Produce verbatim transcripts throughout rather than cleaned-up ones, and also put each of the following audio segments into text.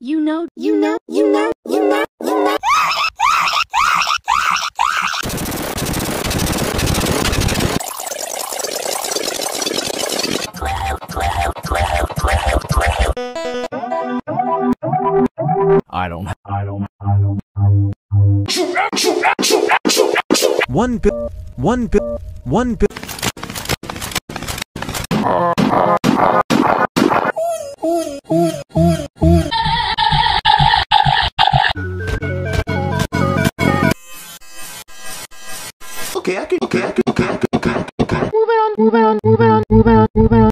You know, you know, you know, you know, you know. I don't, I don't, I don't. One bit, one bit, one bit. Okay, I can, okay, I can, okay, I can, okay, I can, okay. Move it on, move it on, move it on, move it on, move it on.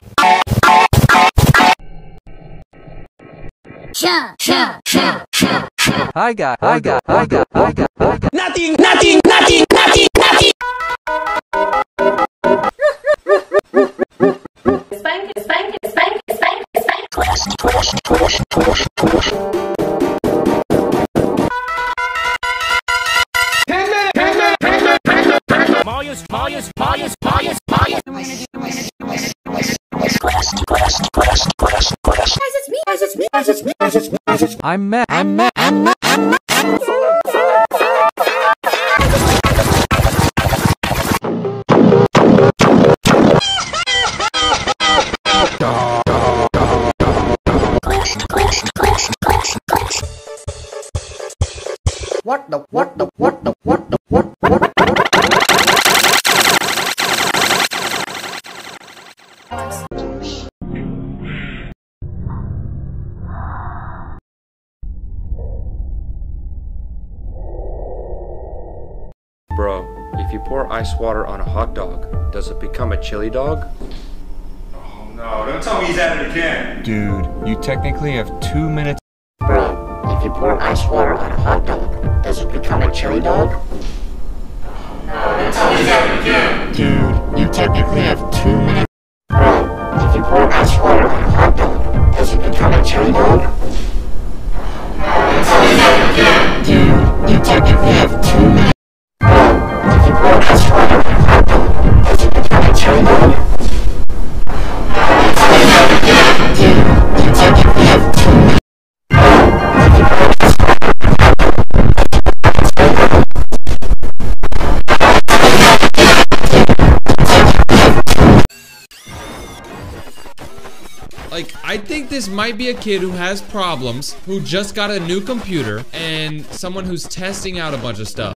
Sha, sha, sha, sha, sha. I got, I got, I got, I got, I got. Nothing, nothing, nothing, nothing, nothing. Spank, spank, spank, spank, spank. Twist, twist, twist, twist, twist. Ten minutes, ten minutes, ten minutes, ten minutes, ten minutes. Marius, Marius, Marius, Marius, Marius. I'm gonna do, I'm gonna do, I'm gonna do, I'm gonna do. Twist, twist, twist, twist, twist. Guys, it's me, guys, it's me, guys, it's me, guys, it's me, guys, it's me. I'm mad, I'm mad, I'm mad, I'm mad. What the, what the, what the, what the, what, what? Bro, if you pour ice water on a hot dog, does it become a chili dog? Oh no, don't tell me he's at it again. Dude, you technically have two minutes. Bro, if you pour ice water on a hot dog, does it become a chili dog? Don't tell me he's at it again. Dude, you technically have two minutes. Bro, if you pour ice water on a hot dog, does it become a chili dog? Don't tell me he's at it again. Dude, you technically have two minutes. Bro, if you pour ice water on a hot dog, does it become a chili dog? Don't tell me he's at it again. Dude, you technically have two minutes. Bro, if you pour ice water on a hot dog, does it become a chili dog? Like, I think this might be a kid who has problems, who just got a new computer, and someone who's testing out a bunch of stuff.